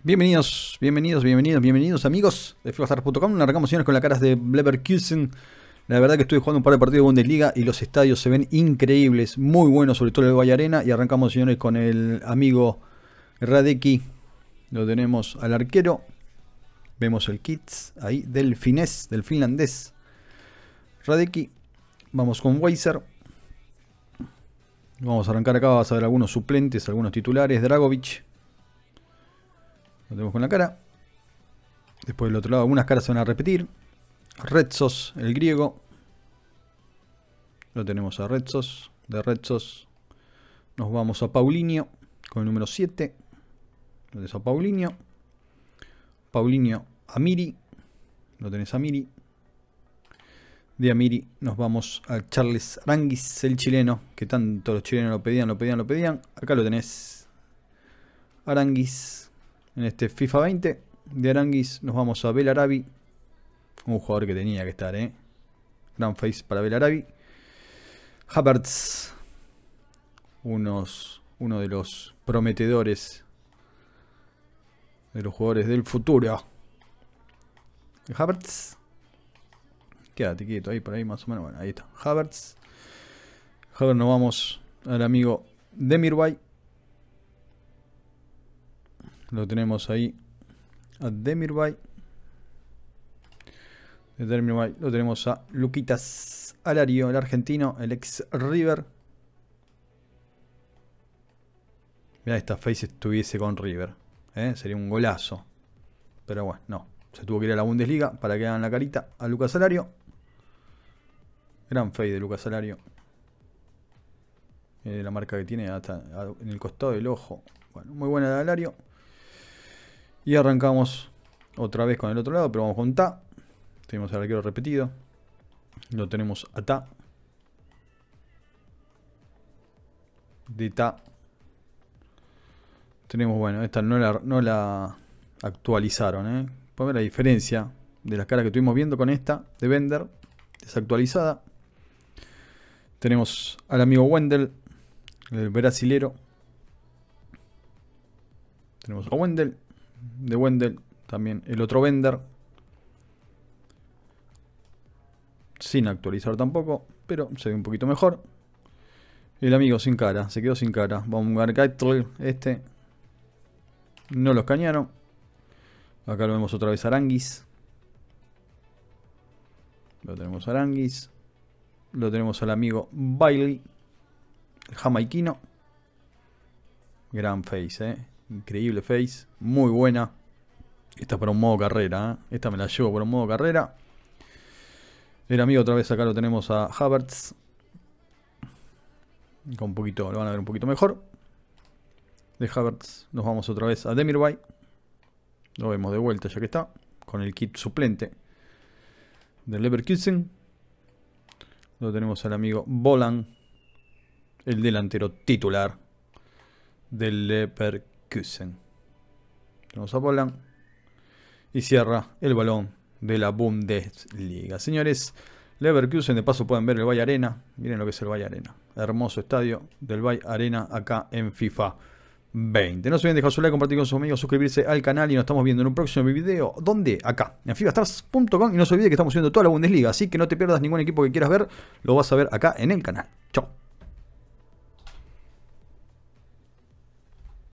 Bienvenidos amigos de FIFAstars.com. Arrancamos señores con las caras de Leverkusen. La verdad que estuve jugando un par de partidos de Bundesliga y los estadios se ven increíbles, muy buenos, sobre todo el Valle Arena. Y arrancamos señores con el amigo Radecki. Lo tenemos al arquero. Vemos el kit ahí del finés, del finlandés Radecki. Vamos con Weiser. Vamos a arrancar acá, vas a ver algunos suplentes, algunos titulares. Dragovic. Lo tenemos con la cara. Después del otro lado algunas caras se van a repetir. Retsos, el griego. Lo tenemos a Retsos. De Retsos nos vamos a Paulinho con el número 7. Lo tenés a Paulinho. Paulinho a Miri. Lo tenés a Miri. De Amiri nos vamos a Charles Aranguis, el chileno, que tanto los chilenos lo pedían. Acá lo tenés. Aranguis. En este FIFA 20 de Aranguis nos vamos a Belarabi. Un jugador que tenía que estar, Gran face para Belarabi. Havertz. Uno de los prometedores de los jugadores del futuro. Havertz. Quédate quieto ahí, por ahí más o menos. Bueno, ahí está. Havertz. Nos vamos al amigo Demirbay. Lo tenemos ahí a Demirbay. De Demirbay lo tenemos a Luquitas Alario, el argentino, el ex River. Mirá, esta face estuviese con River. Sería un golazo. Pero bueno, no. Se tuvo que ir a la Bundesliga para que hagan la carita a Lucas Alario. Gran face de Lucas Alario. La marca que tiene hasta en el costado del ojo. Bueno, muy buena de Alario. Y arrancamos otra vez con el otro lado, pero vamos con Ta. Tenemos al arquero repetido. Lo tenemos a Ta. De Ta. Tenemos, bueno, esta no la actualizaron, Pueden ver la diferencia de las caras que estuvimos viendo con esta de Bender. Desactualizada. Tenemos al amigo Wendel, el brasilero. Tenemos a Wendel. De Wendel también el otro Bender. Sin actualizar tampoco, pero se ve un poquito mejor. El amigo sin cara, se quedó sin cara. Vamos a ver este. No lo escanearon. Acá lo vemos otra vez Aranguis. Lo tenemos Aranguis. Lo tenemos al amigo Bailey, el jamaiquino. Gran face, increíble face, muy buena. Esta para un modo carrera, Esta me la llevo por un modo carrera. El amigo otra vez acá lo tenemos a Havertz. Con un poquito, lo van a ver un poquito mejor. De Havertz nos vamos otra vez a Demirbay. Lo vemos de vuelta ya que está. Con el kit suplente del Leverkusen. Lo tenemos al amigo Bolan, el delantero titular del Leverkusen. Tenemos a Bolan. Y cierra el balón de la Bundesliga. Señores, Leverkusen, de paso pueden ver el Valle Arena. Miren lo que es el Valle Arena. Hermoso estadio del Valle Arena acá en FIFA 20. No se olviden dejar su like, compartir con sus amigos, suscribirse al canal. Y nos estamos viendo en un próximo video. ¿Dónde? Acá, en FIFAstars.com. Y no se olvide que estamos subiendo toda la Bundesliga. Así que no te pierdas ningún equipo que quieras ver. Lo vas a ver acá en el canal. Chao.